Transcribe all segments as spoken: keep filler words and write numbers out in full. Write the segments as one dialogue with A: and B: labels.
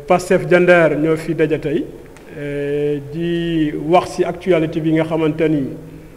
A: Pastef Diender ñoo fi daje tey di wax ci actualité bi nga xamante ni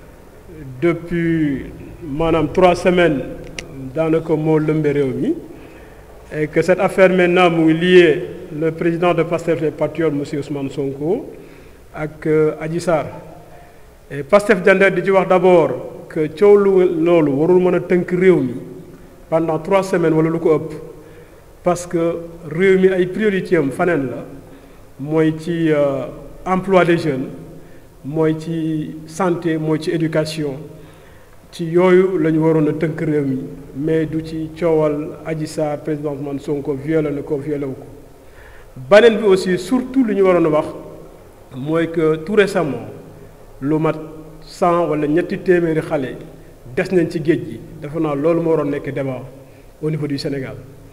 A: depuis maanaam trois semaines daanaka moo lëmbe réew mi et que cette affaire maintenant mu ngi lié le président de Pastef les Patriotes monsieur Ousmane Sonko ak Adji Sarr et Pastef Diender di ci wax d'abord que coow lu loolu warul mën a tënk réew mi pendant trois semaines wala lu ko ëpp parce que réew mi ay priorité am faneen la mooy ci emploi des jeunes mooy ci santé mooy ci éducation ci yooyu la ñu waroon a tënk réew mi mais du ci coowal Adji Sarr président Ousmane Sonko violé na ko violé wu ko beneen bi aussi surtout lu ñu waroon a wax mooy que tout récemment lu mat cent wala ñetti téeméeri xale des nañ ci géej gi dafa naa loolu moo waroon nekk débat au niveau du Sénégal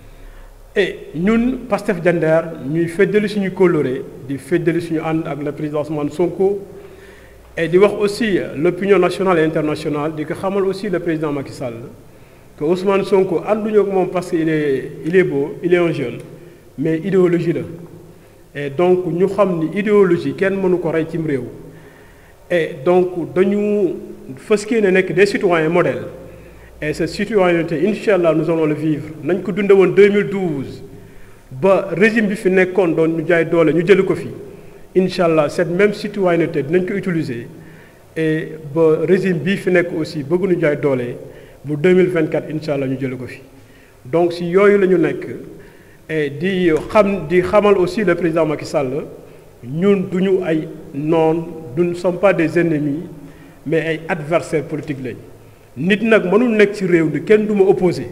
A: et ñun Pastef Diender ñuy feddali suñu kóllëre di feddali suñu ànd ak le président Ousmane Sonko et di wax aussi l'opinion nationale et internationale di ko xamal aussi le président Macky Sall que Ousmane Sonko ànduñu ak moom parce que il est il est beau il est un jeune mais idéologie la et donc ñu xam ni idéologie kenn mënu ko rey cim réew et donc dañu fas yéene nekk des citoyens modèles et cette citoyenneté incha allah nous allons le vivre nañ ko dunde woon deux mille douze ba régime bi fi nekkoon doon ñu jaay doole ñu jëli ko fi incha allah cette même citoyenneté dinañ ko utiliser et ba régime bii fi nekk aussi bëgg ñu jaay doole bu deux mille vingt-quatre incha allah ñu jëli ko fi donc si yooyu la ñu nekk et di xam di xamal aussi le président Macky Sall ñun du ñu ay noon nous ne sommes pas des ennemis mais ay adversaires politiques lañ nit nag mënul nekk ci réew mi kenn du ma opposé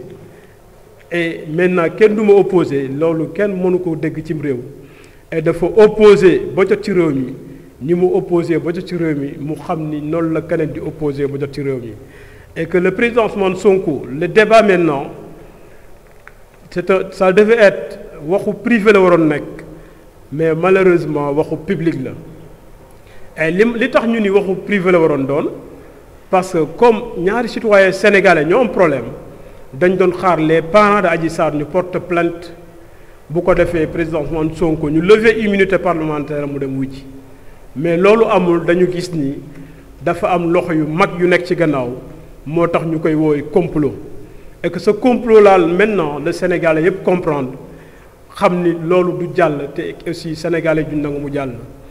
A: et maintenant kenn du ma opposé loolu kenn mënu ko dégg cim réew et dafa opposé ba jot ci réew mi ni mu opposé ba jot ci réew mi mu xam ni noonu la keneen di opposé ba jot ci réew mi et que le président Ousmane Sonko le débat maintenant c'est un, ça devait être waxu privé la waroon nekk mais malheureusement waxu public la et li li tax ñu ni waxu privé la waroon doon parce que comme ñaari citoyens sénégalais ñoo am problème dañ doon xaar les parents de Adji Sarr ñu porte plainte bu ko defee président Ousmane Sonko ñu lever immunité parlementaire mu dem wujji mais loolu amul dañu gis ni dafa am loxo yu mag yu nekk ci gannaaw moo tax ñu koy wooy complot et que ce complot là maintenant le sénégalais yëpp comprendre xam ni loolu du jàll te aussi sénégalais du nangu mu jàll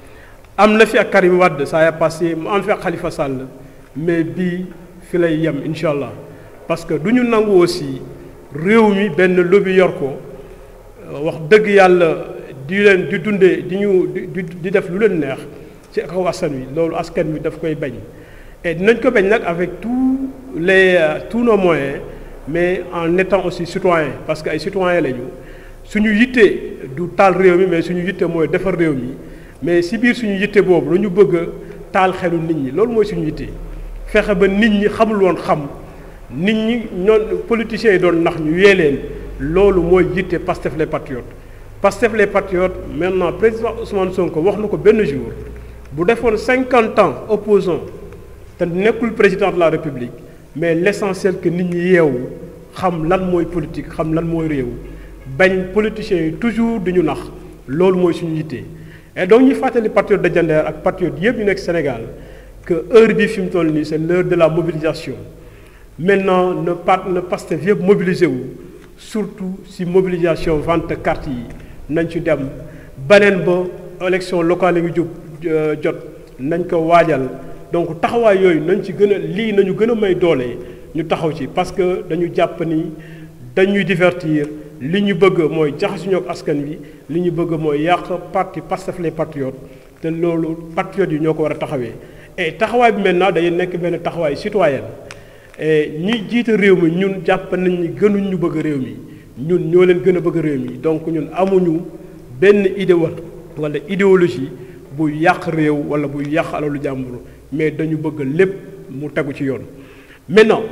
A: am na fi ak Karim Wade ça a passé mu am fi ak Khalifa Sall mais bii fi lay yem incha allah parce que du ñu nangu aussi réew mi benn lobby yor ko wax dëgg yàlla di leen di dundee di ñu di di def lu leen neex ci kaw askan wi loolu askan wi daf koy bañ et dinañ ko bañ nag avec tous les tous nos moyens mais en étant aussi citoyen parce que ay citoyen lañu suñu yitte du taal réew mi mais suñu yitte mooy defar réew mi mais si biir suñu yitte boobu lu ñu bëgg a taal xelu nit ñi loolu mooy suñu yitte fexe ba nit ñi xamul woon xam nit ñi ñoon politiciens yi doon nax ñu yee leen loolu mooy yitte Pastef les Patriotes Pastef les Patriotes maintenant président Ousmane Sonko wax na ko benn jour bu defoon cinquante ans opposant te nekkul président de la République mais l'essentiel que nit ñi yeewu xam lan mooy politique xam lan mooy réew bañ politiciens yi toujours di ñu nax loolu mooy suñu yitte et donc ñu fàttali patriote de Diender ak patriote yëpp yu nekk Sénégal que heure bi fi mu toll nii c'est l'heure de la mobilisation maintenant ne pat ne Pastef yëpp mobiliser wu surtout si mobilisation vente carte yi nañ ci dem beneen ba élection locale yi ngi jub jot nañ ko waajal donc taxawaay yooyu nañ ci gën a lii nañu gën a may doole ñu taxaw ci parce que dañu jàpp ni dañuy divertir li ñu bëgg mooy jaxasuñu ak askan wi li ñu bëgg mooy yàq parti Pastef les Patriotes te loolu patriotes yi ñoo ko war a taxawee et taxawaay bi maintenant day nekk benn taxawaay citoyen et ñi jiite réew mi ñun jàpp nañ ni gënuñ ñu bëgg réew mi ñun ñoo leen gën a bëgg réew mi donc ñun amuñu benn idée wala idéologie buy yàq réew wala buy yàq alalu jàmbur mais dañu bëgg lépp mu tegu ci yoon maintenant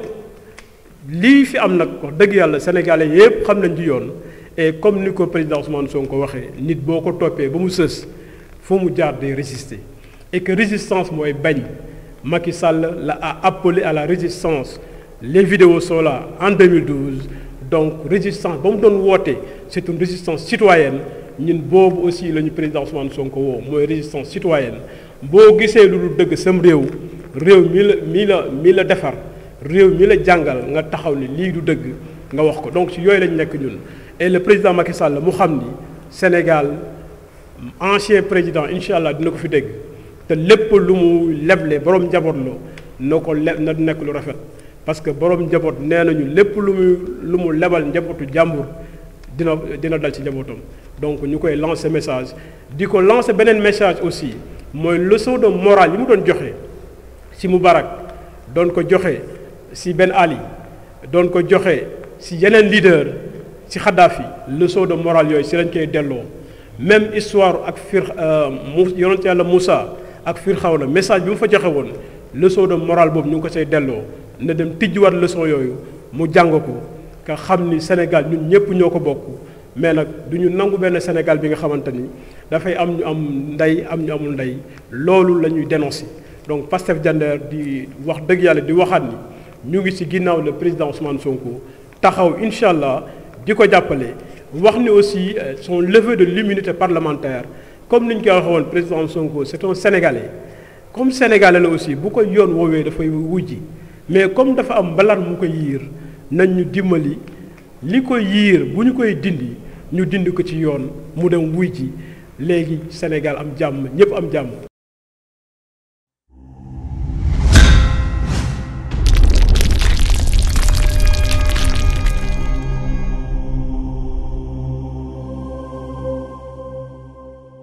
A: lii fi am nag wax dëgg yàlla sénégalais yëpp xam nañ ci yoon et comme ni ko président Ousmane Sonko waxee nit boo ko toppee ba mu sës foo mu jaar day résister et que résistance mooy bañ Macky Sall la a appelé à la résistance les vidéos sont là en deux mille douze donc résistance ba mu doon woote c'est une résistance citoyenne ñun boobu aussi la ñu président Ousmane Sonko woo mooy résistance citoyenne boo gisee lu dul dëgg sam réew réew mi la mi la mi la defar réew mi la jàngal nga taxaw ni lii du dëgg nga wax ko donc ci yooyu lañ nekk ñun et le président Macky Sall mu xam ni Sénégal ancien président incha allah dina ko fi dégg te lépp lu mu leble borom njaboot la na ko le na nekk lu rafet parce que borom njaboot nee nañu lépp lu mu lu mu lebal njabootu jàmbur dina dina dal ci njabootam donc ñu koy lancer message di ko lancer beneen message aussi mooy leçon de morale yi mu doon joxe ci Moubarak doon ko joxe ci Ben Ali doon ko joxe ci yeneen leader ci Kadhafi leçon de morale yooyu ci lañ koy delloo même histoire ak fir mu yonent yàlla Moussa ak Firxawna message bi mu fa joxe woon leçon de morale boobu ñu ngi ko say delloo na dem tijjiwaat leçon yooyu mu jàng ko nga xam ni Sénégal ñun ñëpp ñoo ko bokk mais nag du ñu nangu benn Sénégal bi nga xamante ni dafay am ñu am ndey am ñu amul ndey loolu la ñuy dénoncer donc Pastef Diender di wax dëgg yàlla di waxaat ni ñu ngi ci ginnaaw le président Ousmane Sonko taxaw incha allah di ko jàppale wax ni aussi son levée de l'immunité parlementaire comme ni ñu koy waxee woon président Sonko c'est un Sénégalais comme Sénégalais la aussi bu ko yoon woowee dafay wujji mais comme dafa am mbalar mu ko yiir nañ ñu dimbali li ko yiir bu ñu koy dindi ñu dindi ko ci yoon mu dem wuy ji léegi Sénégal am jàmm ñëpp am jàmm